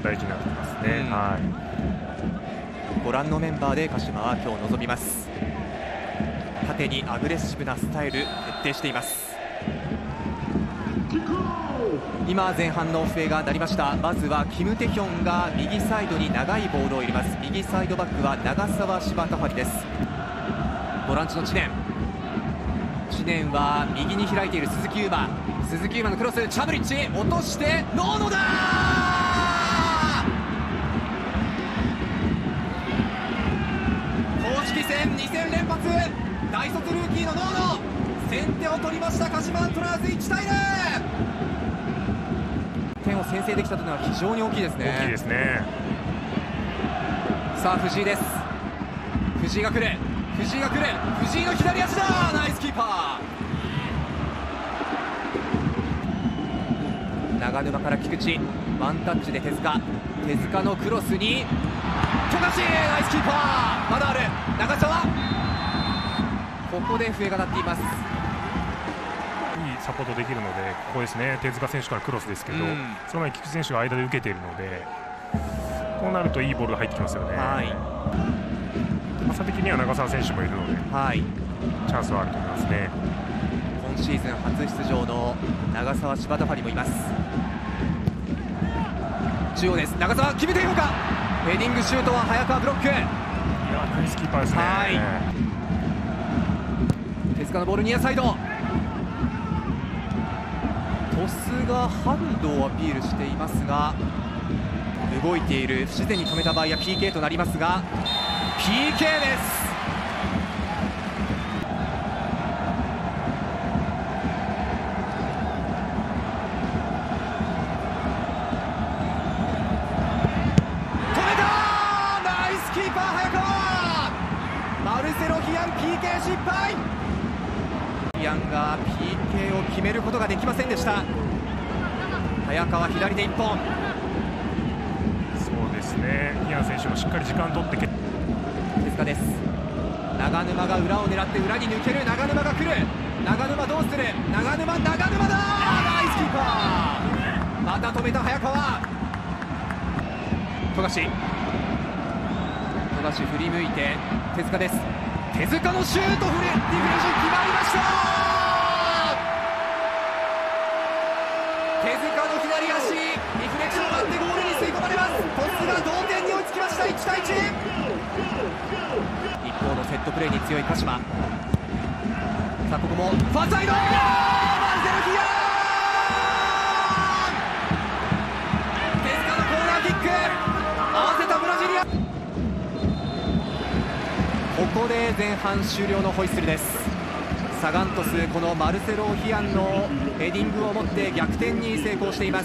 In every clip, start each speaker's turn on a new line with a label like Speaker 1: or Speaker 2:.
Speaker 1: 大事になってきますね。
Speaker 2: ご覧のメンバーで鹿島は今日臨みます。縦にアグレッシブなスタイル徹底しています。今前半のオフェが鳴りました。まずはキム・テヒョンが右サイドに長いボールを入れます。右サイドバックは長澤柴田張です。ボランチの知念は右に開いている鈴木優馬のクロス、チャブリッチ落としてノーノだ公式戦2戦連発、大卒ルーキーのノーノ先手を取りました。鹿島アントラーズ1対0、点を先制できたというのは非常に大きいですね。
Speaker 1: 大きいですね。
Speaker 2: さあ藤井です。藤井が来る、藤井の左足だ、ナイスキーパー。長沼から菊池、ワンタッチで手塚のクロスに富樫、ナイスキーパー。まだある長澤、ここで笛が鳴っています。
Speaker 1: いいサポートできるので、ここですね。手塚選手からクロスですけど、その前に菊池選手が間で受けているので、こうなるといいボールが入ってきますよね。高さ的には長澤選手もいるので、チャンスはあると思いますね。
Speaker 2: 今シーズン初出場の長澤柴田張もいます。中央です。長澤決めているのか、ヘディングシュートは早川ブロック。いや
Speaker 1: ナイスキーパーですね。
Speaker 2: 手塚のボールニアサイド、鳥栖がハンドをアピールしていますが、動いている、不自然に止めた場合は PK となりますが PK です。止めた、ナイスキーパー早川。マルセロ・ヒアン PK 失敗。ヒアンが PK を決めることができませんでした。早川左手1本。
Speaker 1: そうですね。ヒアン選手もしっかり時間取って手
Speaker 2: 塚です。長沼が裏を狙って裏に抜ける。長沼が来る。長沼どうする。長沼だ、ナイスキーパー。また止めた早川。富樫振り向いて手塚です。手塚のシュート、ディフレンシ決まりました。手塚の左足、リフレクションがあってゴールに吸い込まれます。鳥栖が同点に追いつきました。1対1。一方のセットプレーに強い鹿島。さあここもファーサイド、マルセル・ヒアン。手塚のコーナーキック、合わせたブラジリア。ここで前半終了のホイッスルです。サガン鳥栖、このマルセロ・ヒアンのヘディングを持って逆転に成功しています。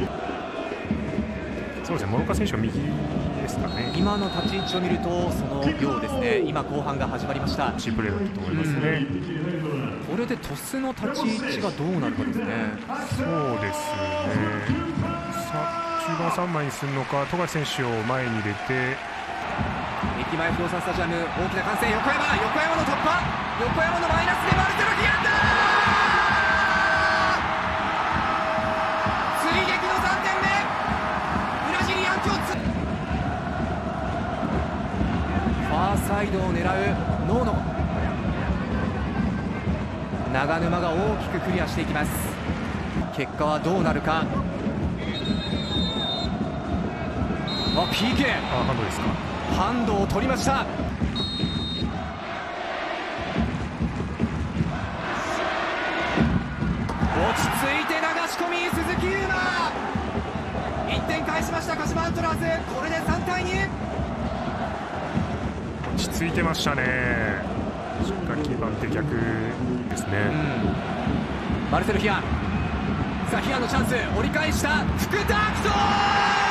Speaker 1: そうですね、諸岡選手は右ですかね。
Speaker 2: 今の立ち位置を見るとそのようですね。今後半が始まりました。
Speaker 1: チープレーだったと思いますね。
Speaker 2: これで鳥栖の立ち位置がどうなるかですね。
Speaker 1: そうですね。中盤3枚にするのか、富樫選手を前に入れて。
Speaker 2: 駅前不動産スタジアム、大きな歓声。横山の突破、横山のマイナスでマルセロ・ヒアンだ。追撃の3点目、ブラジリアン共通。ファーサイドを狙うノーノ。長沼が大きくクリアしていきます。結果はどうなるか。PK、
Speaker 1: ハンドですか。
Speaker 2: ハンドを取りました。落ち着いて流し込み、鈴木優馬。1点返しました鹿島アントラーズ。これで3対2。
Speaker 1: 落ち着いてましたね。しっかりキーパーって逆ですね。
Speaker 2: マルセル・ヒアン。さあヒアンのチャンス、折り返した福田、アクト。